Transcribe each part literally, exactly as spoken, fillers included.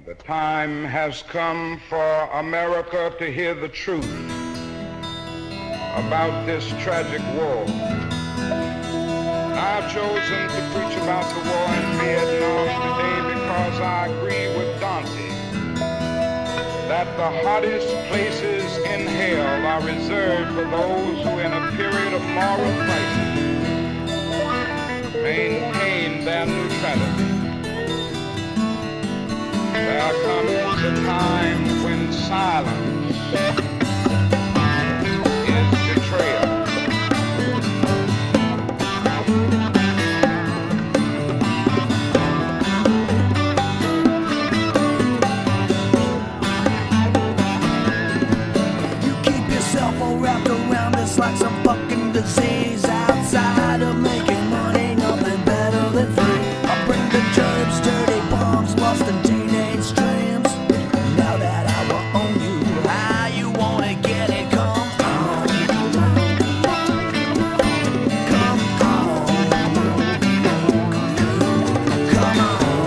The time has come for America to hear the truth about this tragic war. I've chosen to preach about the war in Vietnam today because I agree with Dante that the hottest places in hell are reserved for those who in a period of moral crisis maintain their neutrality. There comes a time when silence is betrayal. You keep yourself all wrapped around this like some fucking disease. Outside of making money, nothing better than free. I bring the germs, dirty bombs, lost in teenage dreams. Now that I will own you, how you wanna get it? Come on, come on, come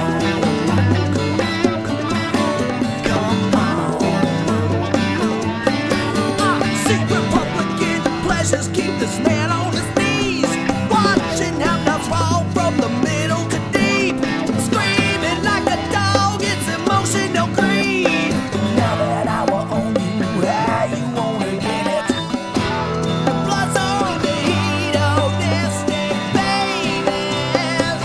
on, come on. See, Republican pleasures keep this man on his knees, watching how nuts fall from the middle to deep, screaming like a dog, it's emotional greed. Now that I will own you, how you wanna get it? The blood's on the hedonistic babies.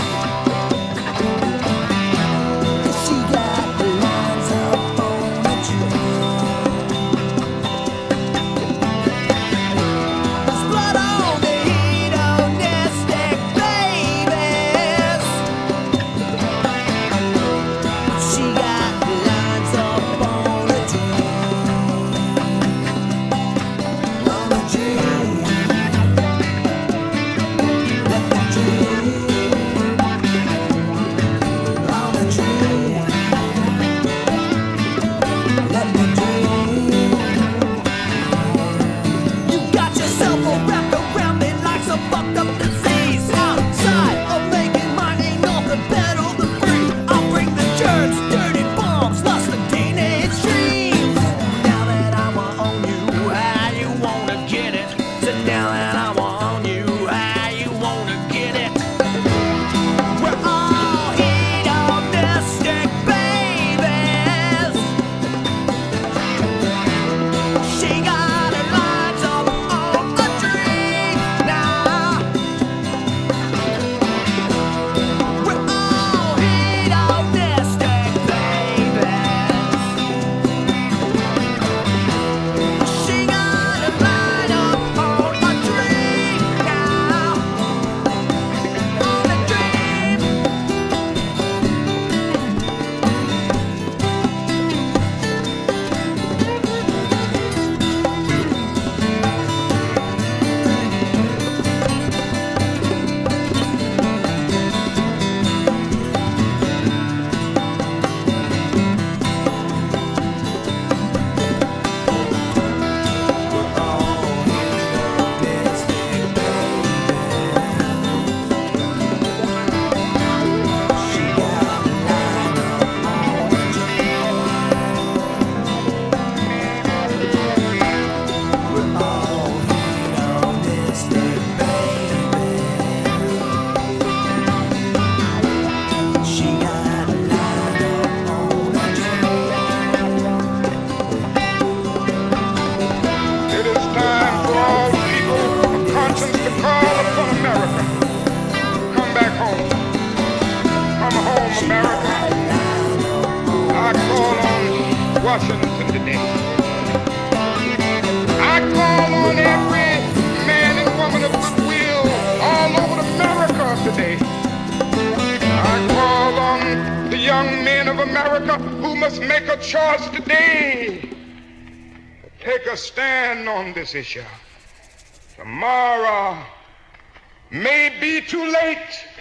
She got the lines up on a tree. There's blood on the hedonistic babies. She got the lines up on a tree. On a tree. Let the tree. On a tree. Let the tree. You got yourself all wrapped around it like some fucked up disease. Outside of making money, nothing better than free. I'll bring the germs, dirty bombs, lust and teenage dreams. Now that I will own you, how you wanna get it? So now that I will own you, how you wanna get it? We're all hedonistic babies. She got her lines up on a tree now. We're all hedonistic babies. She got her line up on a tree now. On a dream. It is time for all people of conscience to call upon America. Come back home. Come home, America. I call on Washington today. I call on every man and woman of goodwill all over America today. I call on the young men of America who must make a choice today. Take a stand on this issue. Tomorrow may be too late.